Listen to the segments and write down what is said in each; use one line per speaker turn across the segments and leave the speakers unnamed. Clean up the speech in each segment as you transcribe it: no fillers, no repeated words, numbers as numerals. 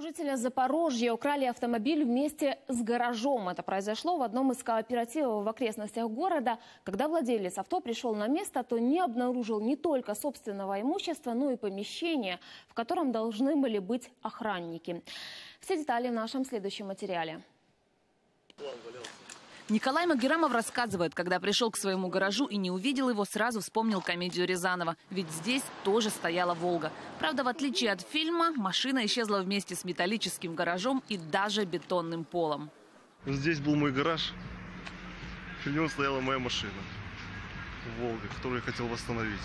Жители Запорожья украли автомобиль вместе с гаражом. Это произошло в одном из кооперативов в окрестностях города. Когда владелец авто пришел на место, то не обнаружил не только собственного имущества, но и помещения, в котором должны были быть охранники. Все детали в нашем следующем материале.
Николай Магеррамов рассказывает, когда пришел к своему гаражу и не увидел его, сразу вспомнил комедию Рязанова. Ведь здесь тоже стояла «Волга». Правда, в отличие от фильма, машина исчезла вместе с металлическим гаражом и даже бетонным полом.
Здесь был мой гараж. В нем стояла моя машина «Волга», которую я хотел восстановить.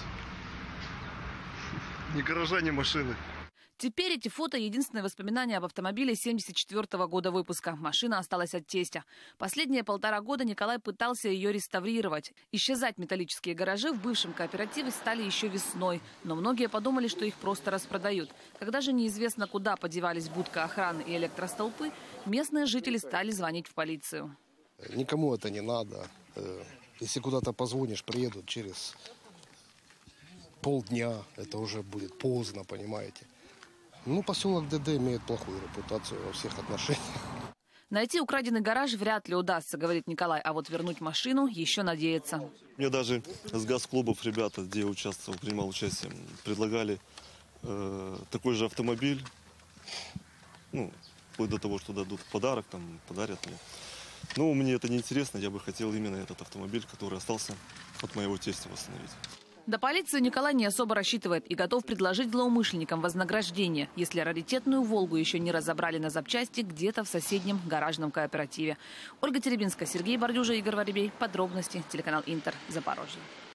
Ни гаража, ни машины.
Теперь эти фото – единственное воспоминание об автомобиле 1974 года выпуска. Машина осталась от тестя. Последние 1,5 года Николай пытался ее реставрировать. Исчезать металлические гаражи в бывшем кооперативе стали еще весной. Но многие подумали, что их просто распродают. Когда же неизвестно, куда подевались будка охраны и электростолпы, местные жители стали звонить в полицию.
Никому это не надо. Если куда-то позвонишь, приедут через полдня. Это уже будет поздно, понимаете. Ну, поселок ДД имеет плохую репутацию во всех отношениях.
Найти украденный гараж вряд ли удастся, говорит Николай, а вот вернуть машину еще надеется.
Мне даже с газклубов ребята, где я участвовал, принимал участие, предлагали такой же автомобиль. Ну, вплоть до того, что дадут подарок, там, подарят мне. Но мне это не интересно, я бы хотел именно этот автомобиль, который остался от моего тестя, восстановить.
До полиции Николай не особо рассчитывает и готов предложить злоумышленникам вознаграждение, если раритетную «Волгу» еще не разобрали на запчасти где-то в соседнем гаражном кооперативе. Ольга Теребинская, Сергей Бордюжа, Игорь Воробей. Подробности. Телеканал Интер. Запорожье.